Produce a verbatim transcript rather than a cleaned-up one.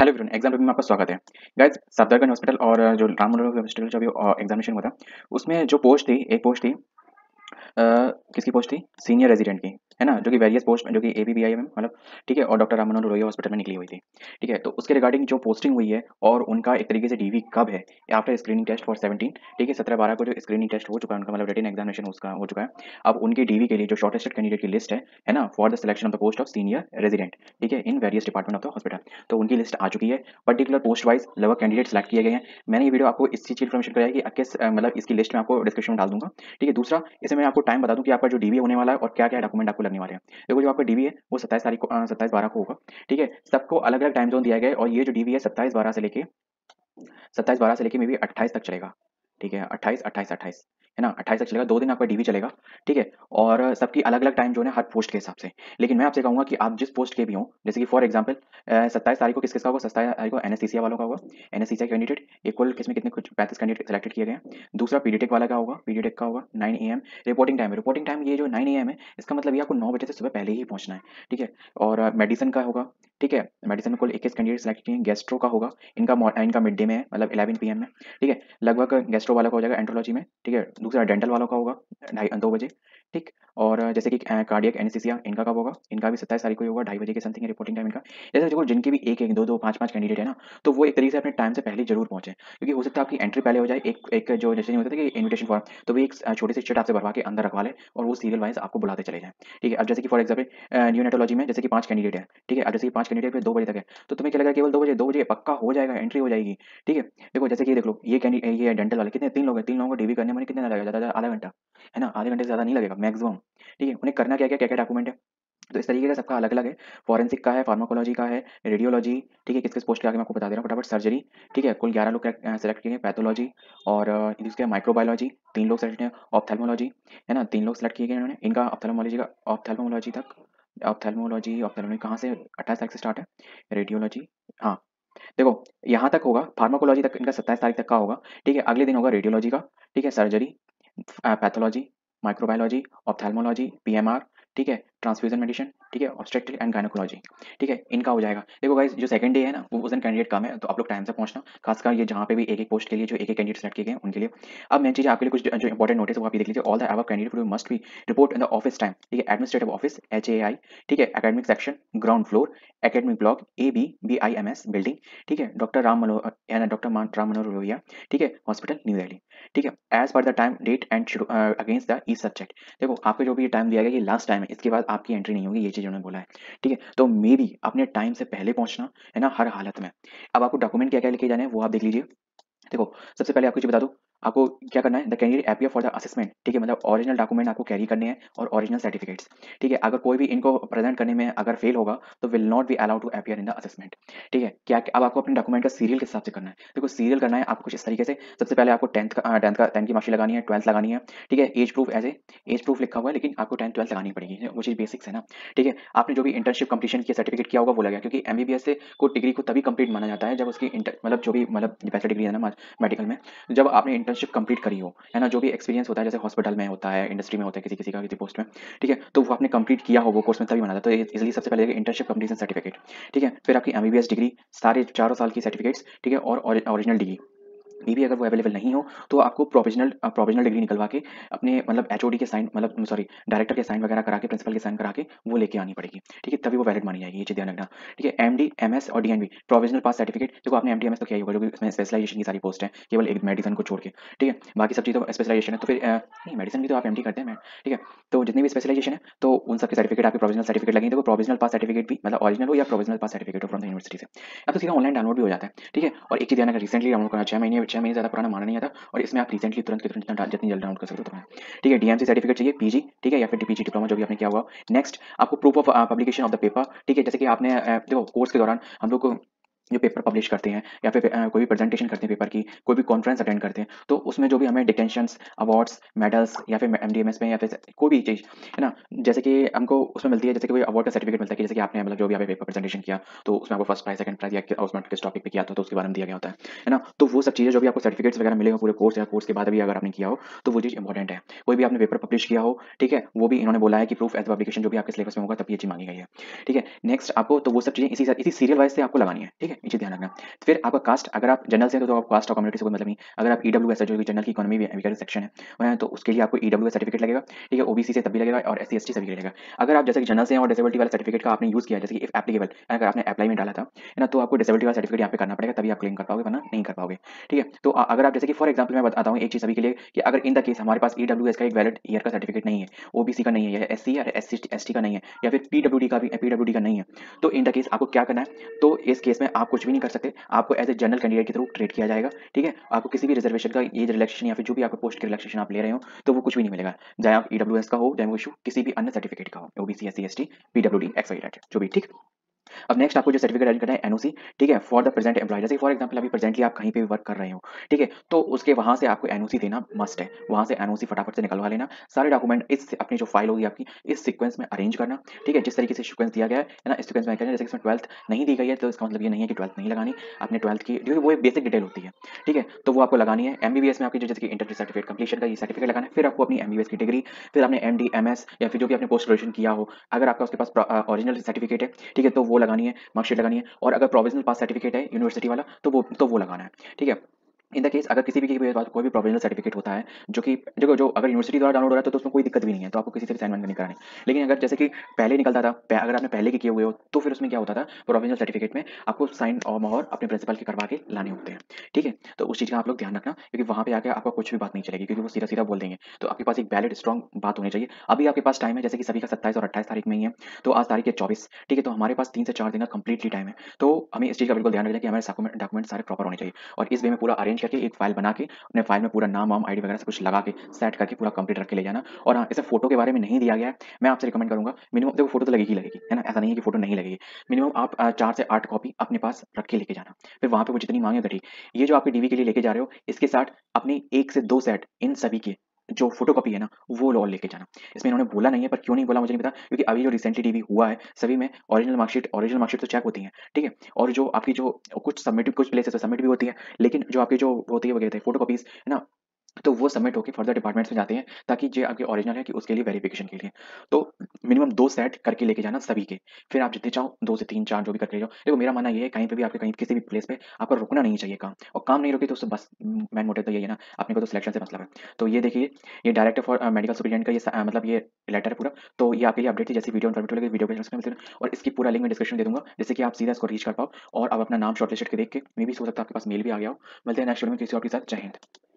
Hello everyone, exam review में आपका स्वागत है। गाइस, सफदरजंग हॉस्पिटल और जो राम मनोहर हॉस्पिटल जो अभी एग्जामिनेशन हुआ था, उसमें जो पोस्ट थी, एक पोस्ट थी अ, किसकी पोस्ट थी? सीनियर रेजिडेंट की, है ना? जो कि वेरियस पोस्ट जो कि एबीबीआई में मतलब ठीक है, और डॉक्टर राम मनोहर लोहिया हॉस्पिटल में निकली हुई थी। ठीक है, तो उसके रिगार्डिंग जो पोस्टिंग हुई है और उनका एक तरीके से डीवी कब है after screening test for seventeen. ठीक है, सत्रह बारह को जो स्क्रीनिंग टेस्ट हो चुका है उनका, मतलब रिटन एग्जामिनेशन उसका हो चुका है। अब उनके डीवी के लिए जो शॉर्टलिस्टेड कैंडिडेट की लिस्ट है है ना, for the selection of the post of senior resident, ठीक है, in various department of the hospital. तो उनकी लिस्ट आ चुकी है। पर्टिकुलर पोस्ट वाइज लगभग कैंडिडेट सेलेक्ट किए गए हैं। मैंने ये वीडियो आपको इस चीज की इन्फॉर्मेशन कराई कि किस अ, मतलब इसकी लिस्ट में आपको डिस्क्रिप्शन में डाल दूंगा। ठीक है, दूसरा इसमें मैं आपको टाइम बता दूं कि आपका जो डीवी होने वाला है और क्या क्या डॉक्यूमेंट आपको लगने वाले हैं। देखो, जो आपका डीवी है वो सत्ताईस तारीख को सत्ताईस बारह को होगा। ठीक है, सबको अलग अलग टाइम जोन दिया गया है और ये जो डीवी है सत्ताईस बारह से लेके सत्ताईस बारह से लेके मे बी अट्ठाईस तक चलेगा। ठीक है, अट्ठाईस अट्ठाईस अट्ठाईस, है ना? अट्ठाईस तक चलेगा, दो दिन आपका डीवी चलेगा। ठीक है, और सबकी अलग अलग टाइम जोन है हर पोस्ट के हिसाब से। लेकिन मैं आपसे कहूंगा कि आप जिस पोस्ट के भी हो, जैसे कि फॉर एग्जाम्पल सत्ताईस तारीख को किस किसका होगा? सत्ताईस तारीख को एनएससीसीआ वालों का होगा। एनएससीसीआ कैंडिडेट इक्वल किसमें कितने कुछ पैंतीस कैंडिडेट सेलेक्टेड किए गए हैं। दूसरा पीडीटेक वाला का होगा, पीडीटेक का होगा नाइन ए एम। रिपोर्टिंग टाइम रिपोर्टिंग टाइम ये जो नाइन ए एम है, इसका मतलब ये आपको नौ बजे से सुबह पहले ही पहुंचना है। ठीक है, और मेडिसिन का होगा। ठीक है, मेडिसिन में कुल इक्कीस कैंडिडेट सेलेक्ट किए हैं। गेस्ट्रो का होगा, इनका मॉ- इनका मिड डे में है, मतलब इलेवन पी एम में। ठीक है, लगभग गेस्ट्रो वाला का हो जाएगा एंट्रोलॉजी में। ठीक है, दूसरा डेंटल वालों का होगा ढाई दो बजे। ठीक, और जैसे कि कार्डियक एनेस्थीसिया इनका कब होगा? इनका भी सत्ताईस तारीख को ही होगा, ढाई बजे के समथिंग रिपोर्टिंग टाइम इनका। जैसे देखो, जिनके भी एक एक दो दो पाँच पाँच कैंडिडेट है ना, तो वो एक तरीके से अपने टाइम से पहले जरूर पहुंचे, क्योंकि हो सकता है आपकी एंट्री पहले हो जाए। एक एक जो जैसे नहीं होता था कि इन्विटेशन फॉर्म, तो वो एक छोटी सी चिट आपसे भरवा के अंदर रखवा ले और वो सीरियल वाइज आपको बुलाते चले जाए। ठीक है, अब जैसे कि फॉर एग्जाम्पल न्यूनेटोलॉजी में जैसे कि पांच कैंडिडेट है। ठीक है, अब जैसे कि पांच कैंडिडेट पे दो बजे तक है, तो तुम्हें क्या लगेगा? केवल दो बजे दो बजे पक्का हो जाएगा, एंट्री हो जाएगी। ठीक है, देखो जैसे कि ये देख लो, ये कैंडिडेट ये डेंटल वाले कितने, तीन लोग हैं, तीन लोगों को डीवी करने में कितना लगेगा? ज़्यादा आधा घंटा, है ना? आधे घंटे से ज़्यादा नहीं लगेगा मैक्सिमम। ठीक है, उन्हें करना क्या क्या क्या क्या डॉक्यूमेंट है, तो इस तरीके का सबका अलग अलग है। फॉरेंसिक का है, फार्माकोलॉजी का है, रेडियोलॉजी। ठीक है, किस किस पोस्ट के आगे मैं आपको बता दे रहा हूँ फटाफट। सर्जरी, ठीक है, कुल ग्यारह लोग सेलेक्ट किए हैं। पैथोलॉजी और अ, इसके माइक्रोबायोलॉजी तीन लोग सेलेक्ट हैं। ऑप्थेल्मोलॉजी, है ना, तीन लोग सेलेक्ट किए गए इन्होंने। इनका ऑप्थेल्मोलॉजी का ऑप्थेल्मोलॉजी तक ऑप्थेल्मोलॉजी ऑप्थेल्मोलॉजी कहाँ से अट्ठाईस तारीख से स्टार्ट है। रेडियोलॉजी, हाँ, देखो यहाँ तक होगा। फार्माकोलॉजी तक इनका सत्ताईस तारीख तक का होगा। ठीक है, अगले दिन होगा रेडियोलॉजी का। ठीक है, surgery, pathology, microbiology, ophthalmology, PMR. ठीक है, ट्रांसफ्यूजन मेडिसिन। ठीक है, ऑब्स्टेट्रिक एंड गायनेकोलॉजी। ठीक है, इनका हो जाएगा। देखो गाइस, जो सेकंड डे है ना, वो उस दिन कैंडिडेट कम है, तो आप लोग टाइम से पहुंचना, खासकर ये जहाँ पे भी एक एक पोस्ट के लिए जो एक एक कैंडिडेट सेलेक्ट किए गए हैं उनके लिए। अब मेन चीज आपके लिए कुछ जो इंपॉर्टेंट नोटिस वो आप ये देख लीजिए। All the above candidate must be report in the office time. ठीक है, administrative office H A I. ठीक है, academic section ground floor, academic block A B B I M S building. ठीक है, डॉक्टर राम मनोहर डॉक्टर राम मनोहर लोहिया। ठीक है, hospital new Delhi. ठीक है, as per the time date and against the E subject. देखो, आपको जो भी ये टाइम दिया गया ये लास्ट टाइम है, इसके बाद आपकी एंट्री नहीं होगी, ये चीज उन्होंने बोला है। ठीक है, तो मे बी अपने टाइम से पहले पहुंचना, है ना, हर हालत में। अब आपको डॉक्यूमेंट क्या क्या लेके जाने हैं वो आप देख लीजिए। देखो, सबसे पहले आपको चीज बता दूं, आपको क्या करना है। The candidate appear for the assessment. ठीक है, मतलब ओरिजिनल डॉक्यूमेंट आपको कैरी करने हैं और ओरिजिनल सर्टिफिकेट्स। ठीक है, अगर कोई भी इनको प्रेजेंट करने में अगर फेल होगा तो will not be allowed to appear in the assessment. ठीक है, क्या अब आपको अपने डॉक्यूमेंट का सीरियल किस हिसाब से करना है? देखो, सीरियल करना है आपको कुछ इस तरीके से। सबसे पहले आपको टेंथ का टेंथ का टेंथ की मार्कशीट लगानी है, ट्वेल्थ लगानी है। ठीक है, age proof age a age proof लिखा हुआ है, लेकिन आपको टेंथ ट्वेल्थ लगानी पड़ेगी, वो चीज बेसिक्स है ना। ठीक है, आपने जो भी इंटर्नशिप कंप्लीशन की सर्टिफिकेट किया होगा वो लगेगा, क्योंकि एमबीबीएस से को डिग्री को तभी कंप्लीट माना जाता है जब उसकी इंटर मतलब जो भी मतलब बैचलर डिग्री है ना मेडिकल में, जब आपने इंटर्नशिप कंप्लीट करी हो, है ना, जो भी एक्सपीरियंस होता है, जैसे हॉस्पिटल में होता है, इंडस्ट्री में होता है, किसी किसी का किसी पोस्ट में। ठीक है, तो वो आपने कंप्लीट किया हो वो कोर्स में तभी माना जाता है। तो इसलिए सबसे पहले इंटर्नशिप कंप्लीशन सर्टिफिकेट। ठीक है, फिर आपकी एमबीबीएस डिग्री, सारे चारों साल की सर्टिफिकेट्स। ठीक है, और ओरिजिनल डिग्री। मे भी अगर वो अवेलेबल नहीं हो तो आपको प्रोविजनल प्रोविजनल डिग्री निकलवा के अपने मतलब एचओडी के साइन मतलब सॉरी डायरेक्टर के साइन वगैरह करा के, प्रिंसिपल के साइन करा के वो लेके आनी पड़ेगी। ठीक है, तभी वो वैलिड मानी जाएगी, ये चीज ध्यान रखना। ठीक है, एमडी एमएस और डीएनबी प्रोविजनल पास सर्टिफिकेट। देखो, आपने एमडी एमएस तो किया ही होगा, जो भी इसमें स्पेशलाइजेशन की सारी पोस्ट है, केवल एक मेडिसिन को छोड़ के। ठीक है, बाकी सब चीज़ तो स्पेशलाइजेशन है, तो फिर अ, नहीं, मेडिसिन भी तो आप एमडी करते हैं मैं। ठीक है, तो जितनी भी स्पेशलाइजेशन है तो उन सबके सर्टिफिकेट आपके प्रोविजनल सर्टिफिकेट लगेंगे। देखो, प्रोविजनल पास सर्टिफिकेट भी मतलब ओरिजिनल हो या प्रोविजनल पास सर्टिफिकेट हो फ्रॉम द यूनिवर्सिटी से, अब तो सीधा ऑनलाइन डाउनलोड भी हो जाता है। ठीक है, और एक चीज़ ध्यान रखना, रिसेंटली डाउनलोड करना, छह महीने छह महीने ज़्यादा पुराना माना नहीं आता, और इसमें आप रिसेंटली तुरंत के तुरंत जितना जितनी जल्दी डाउनलोड कर सकते हो उतना है। ठीक है, डीएमसी सर्टिफिकेट चाहिए, पीजी। ठीक है, या फिर पीजी डिप्लोमा जो भी आपने किया हुआ। नेक्स्ट, आपको proof of publication of the paper. ठीक है, जैसे कि आपने अ, देखो कोर्स के दौरान हम लोग को जो पेपर पब्लिश करते हैं या फिर अ, कोई भी प्रेजेंटेशन करते हैं पेपर की, कोई भी कॉन्फ्रेंस अटेंड करते हैं, तो उसमें जो भी हमें डिटेंशंस, अवार्ड्स, मेडल्स या फिर एमडीएमएस में या फिर कोई भी चीज़, है ना, जैसे कि हमको उसमें मिलती है, जैसे कि कोई अवार्ड का सर्टिफिकेट मिलता है कि जैसे कि आपने मतलब जो भी आपने पेपर प्रेजेंटेशन किया तो उसमें आपको फर्स्ट प्राइज, सेकंड प्राइज या उसमें किस टॉपिक पे किया था तो उसके बारे में दिया गया होता है है ना। तो वो सब चीज़ें जो भी आपको सर्टिफिकेट्स वगैरह मिले हो पूरे कोर्स या कोर्स के बाद भी अगर आपने किया हो तो वो चीज़ इंपॉर्टेंट है। कोई भी आपने पेपर पब्लिश किया हो, ठीक है, वो भी इन्होंने बोला है कि प्रूफ एज पब्लिकेशन जो भी आपके सिलेबस में होगा तब ये चीज़ मांगी गई है। ठीक है, नेक्स्ट आपको तो वो सब चीज़ें इसी इसी सीरियल वाइज से आपको लगानी है। ठीक है, ये चीज़ ध्यान रखना। फिर आपका कास्ट, अगर आप जनरल से हैं तो आपको कास्ट और कम्युनिटी से कोई मतलब नहीं। अगर आप ईडब्ल्यूएस है जो कि जनरल की इकोनॉमी वगैरह सेक्शन है, तो उसके लिए आपको ईडब्ल्यूएस सर्टिफिकेट लगेगा, ठीक है। ओबीसी से तब भी लगेगा और एससी एसटी सभी के लगेगा। अगर आप जैसे कि जनरल से हैं और डिसेबिलिटी वाला सर्टिफिकेट का आपने यूज़ किया, जैसे कि इफ एप्लीकेबल अगर आपने अप्लाई में डाला था, है ना, तो आपको डिसेबिलिटी वाला सर्टिफिकेट यहाँ पे करना पड़ेगा, तभी आप क्लेम कर पाओगे, वरना नहीं कर पाओगे, ठीक है। तो अ, अगर आप जैसे कि फॉर एग्जाम्पल मैं बताता हूँ एक चीज़ सभी के लिए कि अगर इन द केस हमारे पास ईडब्ल्यूएस का एक वैलिड ईयर का सर्टिफिकेट नहीं है, ओबीसी का नहीं है, या एससी या एससी एसटी का नहीं है, या फिर पीडब्ल्यूडी का भी पीडब्ल्यूडी का नहीं है, तो इन द केस आपको क्या करना है, तो इस केस में आप कुछ भी नहीं कर सकते, आपको एज ए जनरल कैंडिडेट के थ्रू ट्रीट किया जाएगा, ठीक है। आपको किसी भी रिजर्वेशन का एज रिलैक्सेशन या फिर जो भी आपको पोस्ट के रिलैक्सेशन आप ले रहे हो, तो वो कुछ भी नहीं मिलेगा, चाहे आप ईडब्ल्यूएस का हो, चाहे वो इशू किसी भी अन्य सर्टिफिकेट का हो, OBC SC ST PWD X Y Z जो भी, ठीक। अब नेक्स्ट आपको जो सर्टिफिकेट एडिट करना है एनओसी, ठीक है, फॉर द प्रेजेंट एम्प्लॉय। जैसे फॉर एग्जांपल अभी प्रेजेंटली आप कहीं पे भी वर्क कर रहे हो, ठीक है, तो उसके वहां से आपको एनओसी देना मस्ट है, वहां से एनओसी फटाफट से निकलवा लेना, सारे डॉक्यूमेंट इस अपनी जो फाइल होगी आपकी इस सीक्वेंस में अरेंज करना, ठीक है, जिस तरीके से सीक्वेंस दिया गया है ना, इस सीक्वेंस में करना। जैसे इसमें ट्वेल्थ नहीं दी गई है तो इसका मतलब ये नहीं है कि ट्वेल्थ नहीं लगानी, आपने ट्वेल्थ की, क्योंकि वो एक बेसिक डिटेल होती है, ठीक है, तो वो आपको लगानी है। एमबीबीएस में आपकी जो जैसे कि इंटर सर्टिफिकेट कंप्लीशन का ये सर्टिफिकेट लगाना है, फिर आपको अपनी एमबीबीएस की डिग्री, फिर आपने एमडी एमएस या फिर जो भी आपने पोस्ट ग्रेजुएशन किया हो, अगर आपका उसके पास ओरिजिनल सर्टिफिकेट है, ठीक है, तो वो लगानी है, मार्कशीट लगानी है। और अगर प्रोविजनल पास सर्टिफिकेट है यूनिवर्सिटी वाला तो वो तो वो लगाना है, ठीक है। इन द केस अगर किसी भी की भी कोई भी प्रोविजनल सर्टिफिकेट होता है जो कि जो जो अगर यूनिवर्सिटी द्वारा डाउनलोड हो रहा है तो, तो उसमें कोई दिक्कत भी नहीं है, तो आपको किसी से भी साइन वाइन नहीं करानी। लेकिन अगर जैसे कि पहले निकलता था, पह- अगर आपने पहले के किए हुए हो तो फिर उसमें क्या होता था, प्रोविजनल सर्टिफिकेट में आपको साइन और मोहर अपने प्रिंसिपल के करवा के लाने होते हैं, ठीक है। तो उस चीज़ का आप लोग ध्यान रखना, क्योंकि वहाँ पे आके आपको कुछ भी बात नहीं चलेगी, क्योंकि वो सीधा सीधा बोल देंगे। तो आपके पास एक वैलिड स्ट्रॉन्ग बात होनी चाहिए। अभी आपके पास टाइम है, जैसे कि सभी का सत्ताईस और अट्ठाईस तारीख में ही है, तो आज तारीख है चौबीस, ठीक है, तो हमारे पास तीन से चार दिन का कंप्लीटली टाइम है। तो हमें इस चीज़ का बिल्कुल ध्यान रखना है कि हमारे डॉक्यूमेंट सारे प्रॉपर होने चाहिए, और इस वे में पूरा अरेंज करके एक फाइल बना के अपने फाइल में पूरा नाम वाम आईडी वगैरह सब कुछ लगा के सेट करके पूरा कंप्लीट रख के ले जाना। और हाँ, इसे फोटो के बारे में नहीं दिया गया है, मैं आपसे रिकमेंड करूंगा मिनिमम, देखो फोटो तो लगेगी ही लगेगी, है ना, ऐसा नहीं है कि फोटो नहीं लगेगी। मिनिमम आप अ, चार से आठ कॉपी अपने पास रख के लेके जाना, फिर वहां पे वो जितनी मांगे घटी। ये जो आपके डीवी के लिए लेके जा रहे हो, इसके साथ अपनी एक से दो सेट इन सभी के जो फोटोकॉपी है ना, वो लो लेके जाना। इसमें इन्होंने बोला नहीं है, पर क्यों नहीं बोला मुझे नहीं पता, क्योंकि अभी जो रिसेंटली डीवी हुआ है सभी में ओरिजिनल मार्कशीट ओरिजिनल मार्कशीट तो चेक होती है, ठीक है। और जो आपकी जो कुछ सबमिट कुछ प्लेसेस सबमिट भी होती है, लेकिन जो आपकी जो होती है वो कहते हैं फोटोकॉपीज, है ना, तो वो सबमिट होकर फर्दर डिपार्टमेंट्स में जाते हैं, ताकि जो आपके ओरिजिनल है कि उसके लिए वेरिफिकेशन के लिए। तो मिनिमम दो सेट करके लेके जाना सभी के, फिर आप जितने चाहो दो से तीन चार जो भी करके ले जाओ। देखो मेरा मानना ये है, कहीं पे भी आपके कहीं किसी भी प्लेस पे आपको रुकना नहीं चाहिए काम, और काम नहीं रुके तो उससे बस मेन मोटिव तो यही है ना, अपने को तो सिलेक्शन से मतलब है। तो ये देखिए, ये डायरेक्टर फॉर मेडिकल सुपरिटेंडेंट का ये स- अ, मतलब ये लेटर है पूरा। तो ये आपके लिए अपडेट थी, जैसी वीडियो इन्फॉर्मेटिव लगे वीडियो को मिलते हैं, और इसकी पूरा लिंक मैं डिस्क्रिप्शन दे दूंगा, जिससे कि आप सीधा इसको रीच कर पाओ और अब अपना नाम शॉर्टलिस्ट के देख के मे भी हो सकता है आपके पास मेल भी आ गया हो। मिलते हैं नेक्स्ट वीडियो में किसी और के साथ। जय हिंद।